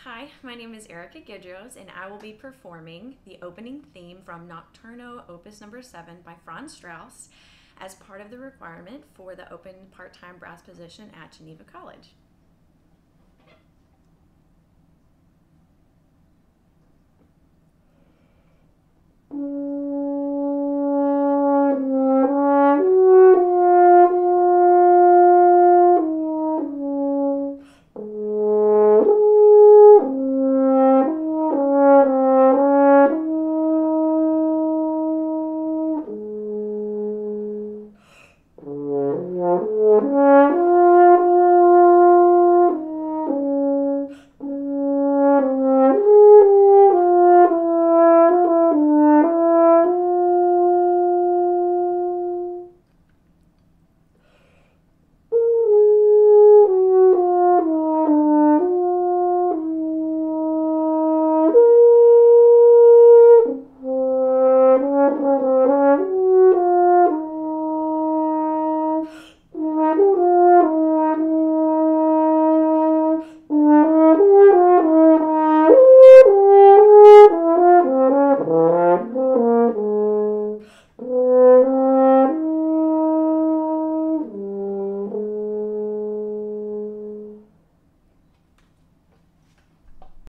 Hi, my name is Erica Gidros, and I will be performing the opening theme from Nocturno Opus Number 7 by Frank Strauss as part of the requirement for the open part-time brass position at Geneva College.